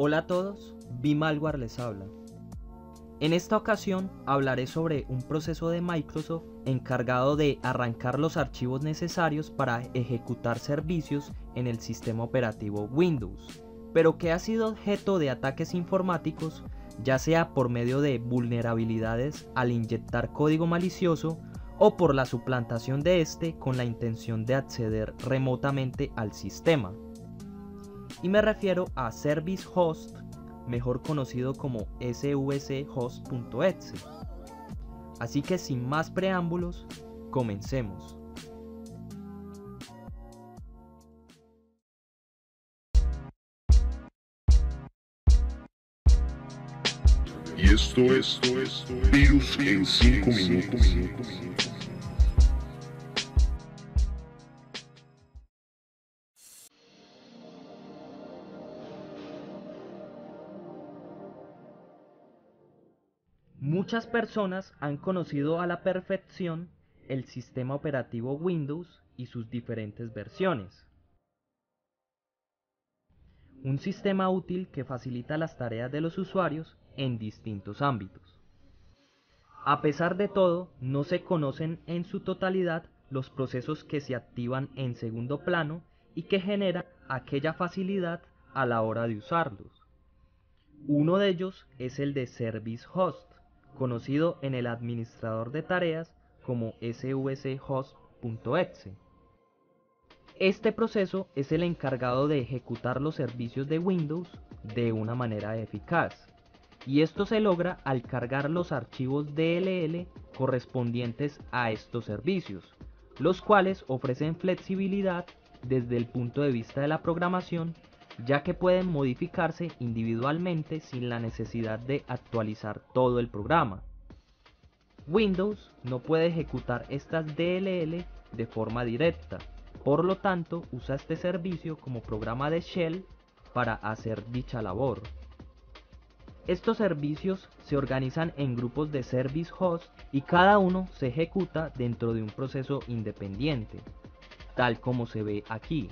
Hola a todos, Bimalware les habla. En esta ocasión hablaré sobre un proceso de Microsoft encargado de arrancar los archivos necesarios para ejecutar servicios en el sistema operativo Windows, pero que ha sido objeto de ataques informáticos, ya sea por medio de vulnerabilidades al inyectar código malicioso o por la suplantación de este con la intención de acceder remotamente al sistema. Y me refiero a Service Host, mejor conocido como svchost.exe. Así que sin más preámbulos, comencemos. Y esto es Virus en 5 minutos. Muchas personas han conocido a la perfección el sistema operativo Windows y sus diferentes versiones. Un sistema útil que facilita las tareas de los usuarios en distintos ámbitos. A pesar de todo, no se conocen en su totalidad los procesos que se activan en segundo plano y que generan aquella facilidad a la hora de usarlos. Uno de ellos es el de Service Host, conocido en el administrador de tareas como svchost.exe. Este proceso es el encargado de ejecutar los servicios de Windows de una manera eficaz, y esto se logra al cargar los archivos DLL correspondientes a estos servicios, los cuales ofrecen flexibilidad desde el punto de vista de la programación, ya que pueden modificarse individualmente sin la necesidad de actualizar todo el programa. Windows no puede ejecutar estas DLL de forma directa, por lo tanto usa este servicio como programa de shell para hacer dicha labor. Estos servicios se organizan en grupos de service host y cada uno se ejecuta dentro de un proceso independiente, tal como se ve aquí.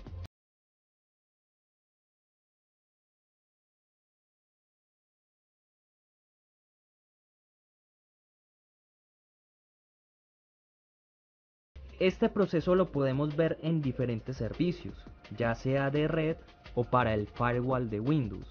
Este proceso lo podemos ver en diferentes servicios, ya sea de red o para el firewall de Windows.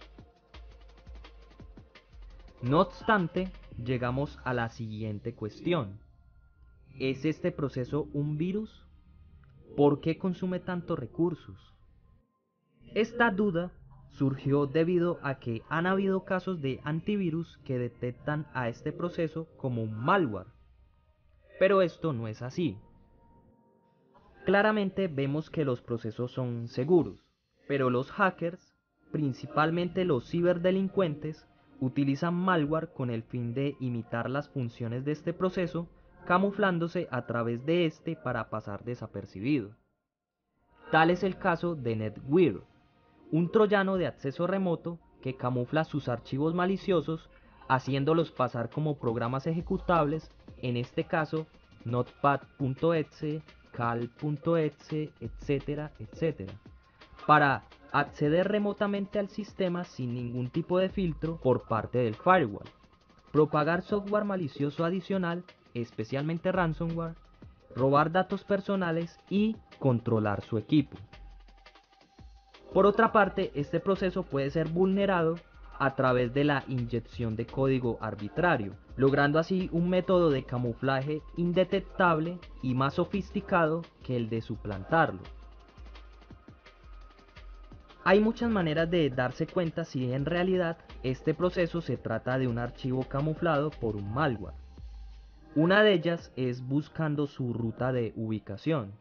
No obstante, llegamos a la siguiente cuestión. ¿Es este proceso un virus? ¿Por qué consume tantos recursos? Esta duda surgió debido a que han habido casos de antivirus que detectan a este proceso como un malware. Pero esto no es así. Claramente vemos que los procesos son seguros, pero los hackers, principalmente los ciberdelincuentes, utilizan malware con el fin de imitar las funciones de este proceso, camuflándose a través de este para pasar desapercibido. Tal es el caso de NetWear, un troyano de acceso remoto que camufla sus archivos maliciosos haciéndolos pasar como programas ejecutables, en este caso notepad.exe, cal.exe, etcétera, etcétera, para acceder remotamente al sistema sin ningún tipo de filtro por parte del firewall, propagar software malicioso adicional, especialmente ransomware, robar datos personales y controlar su equipo. Por otra parte, este proceso puede ser vulnerado a través de la inyección de código arbitrario, logrando así un método de camuflaje indetectable y más sofisticado que el de suplantarlo. Hay muchas maneras de darse cuenta si en realidad este proceso se trata de un archivo camuflado por un malware. Una de ellas es buscando su ruta de ubicación.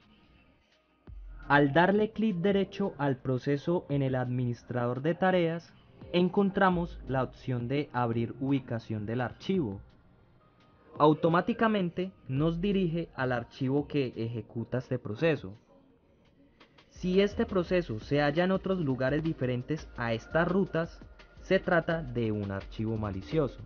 Al darle clic derecho al proceso en el administrador de tareas, encontramos la opción de abrir ubicación del archivo. Automáticamente nos dirige al archivo que ejecuta este proceso. Si este proceso se halla en otros lugares diferentes a estas rutas, se trata de un archivo malicioso.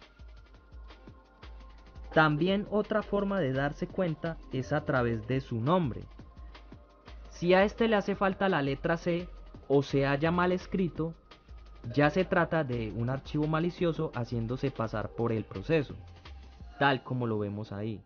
También otra forma de darse cuenta es a través de su nombre. Si a este le hace falta la letra C o se halla mal escrito, Ya se trata de un archivo malicioso haciéndose pasar por el proceso, tal como lo vemos ahí.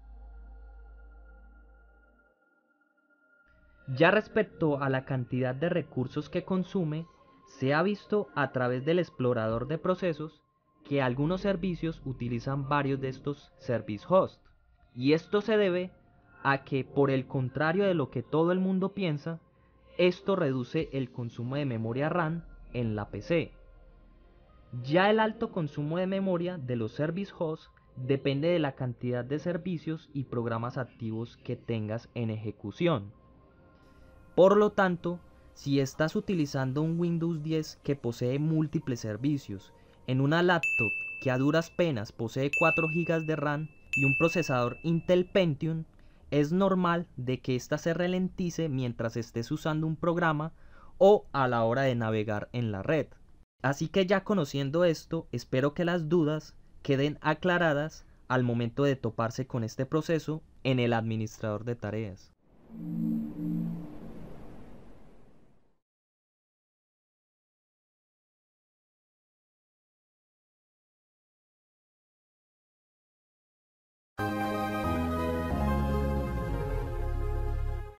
Ya respecto a la cantidad de recursos que consume, se ha visto a través del explorador de procesos que algunos servicios utilizan varios de estos service hosts, y esto se debe a que, por el contrario de lo que todo el mundo piensa, esto reduce el consumo de memoria RAM en la PC. Ya el alto consumo de memoria de los service hosts depende de la cantidad de servicios y programas activos que tengas en ejecución. Por lo tanto, si estás utilizando un Windows 10 que posee múltiples servicios, en una laptop que a duras penas posee 4 GB de RAM y un procesador Intel Pentium, es normal de que ésta se ralentice mientras estés usando un programa o a la hora de navegar en la red. Así que ya conociendo esto, espero que las dudas queden aclaradas al momento de toparse con este proceso en el administrador de tareas.